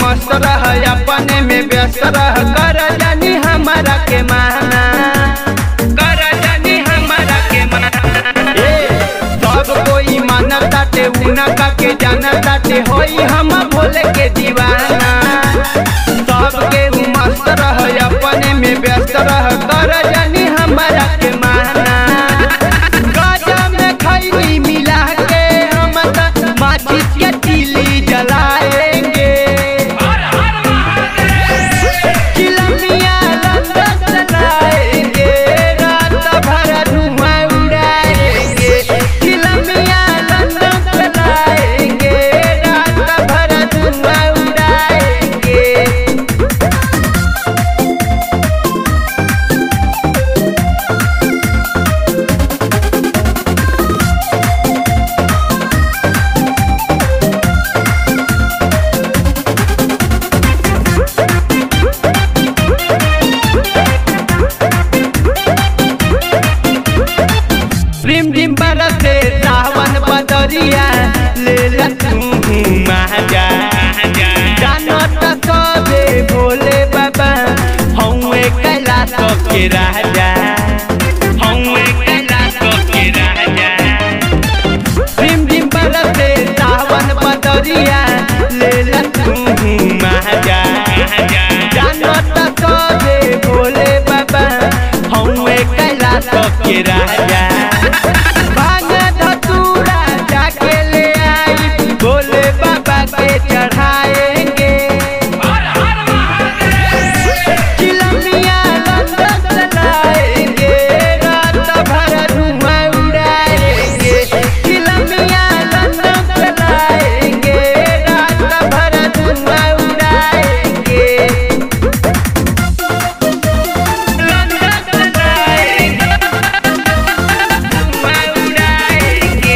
मस्त रह अपने में व्यस्त रह कर जानी हमारा के माना कर जानी हमारा के माना सब कोई माना ताटे उनका के जाना ताटे होई हम भोले के दीवाना सबके मस्त रह अपने में व्यस्त रह कर जानी हमारा के माना गाजा में खैनी मिला के हम माचिस के तीली जलाएंगे चिलमिया लंदन चलाएंगे रात भर धुआं उड़ाएंगे चिलमिया लंदन चलाएंगे रात भर धुआं उड़ाएंगे। रिम झिम बरसे सावन बदरिया ले तू महाजा जानत सबे भोले बाबा हौवे कैलाश के राजा हौवे कैलाश के राजा रिम झिम बरसे सावन बदरिया ले तू महाजा जानत सबे भोले बाबा हौवे कैलाश के राजा चढ़ाएंगे चिलमिया लंदन चलाएंगे रात भर धुआं उड़ाएंगे चिलमिया लंदन चलाएंगे रात भर धुआं उड़ाएंगे लंदन चलाएंगे धुआं उड़ाएंगे।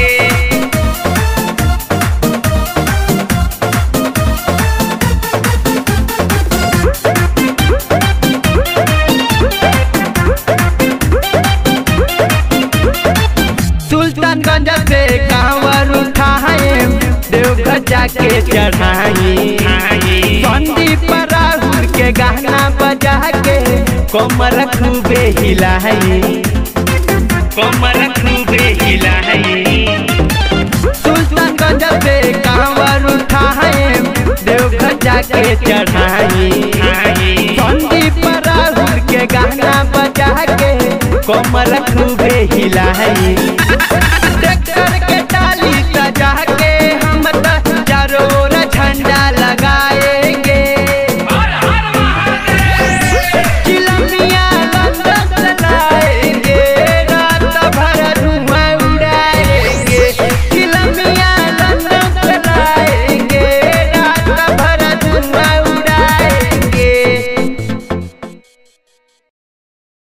सुल्तानगंज से कांवर उठाए देवघर जाके चढ़ाई संदीप राहुल के गाना बजा के कमर खूबे हिलाई कमर खूबे हिलाई सुल्तानगंज से कांवर उठाए देवघर जाके चढ़ाई संदीप राहुल के गाना बजा के कमर खूबे हिलाई।